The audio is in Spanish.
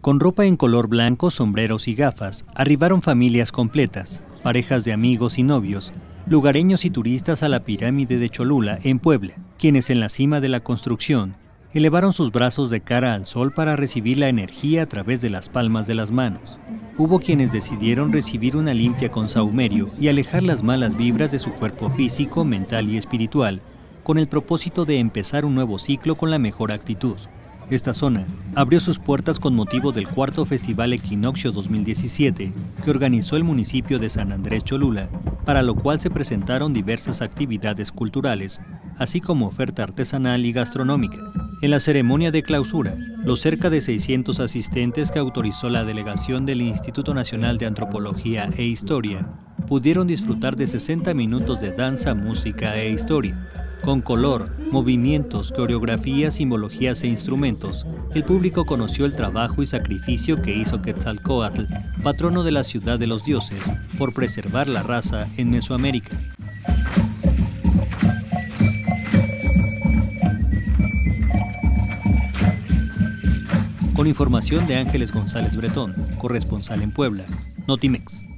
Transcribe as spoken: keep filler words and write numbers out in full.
Con ropa en color blanco, sombreros y gafas, arribaron familias completas, parejas de amigos y novios, lugareños y turistas a la pirámide de Cholula, en Puebla, quienes en la cima de la construcción elevaron sus brazos de cara al sol para recibir la energía a través de las palmas de las manos. Hubo quienes decidieron recibir una limpia con sahumerio y alejar las malas vibras de su cuerpo físico, mental y espiritual, con el propósito de empezar un nuevo ciclo con la mejor actitud. Esta zona abrió sus puertas con motivo del cuarto Festival Equinoccio dos mil diecisiete que organizó el municipio de San Andrés Cholula, para lo cual se presentaron diversas actividades culturales, así como oferta artesanal y gastronómica. En la ceremonia de clausura, los cerca de seiscientos asistentes que autorizó la delegación del Instituto Nacional de Antropología e Historia pudieron disfrutar de sesenta minutos de danza, música e historia. Con color, movimientos, coreografías, simbologías e instrumentos, el público conoció el trabajo y sacrificio que hizo Quetzalcóatl, patrono de la ciudad de los dioses, por preservar la raza en Mesoamérica. Con información de Ángeles González Bretón, corresponsal en Puebla, Notimex.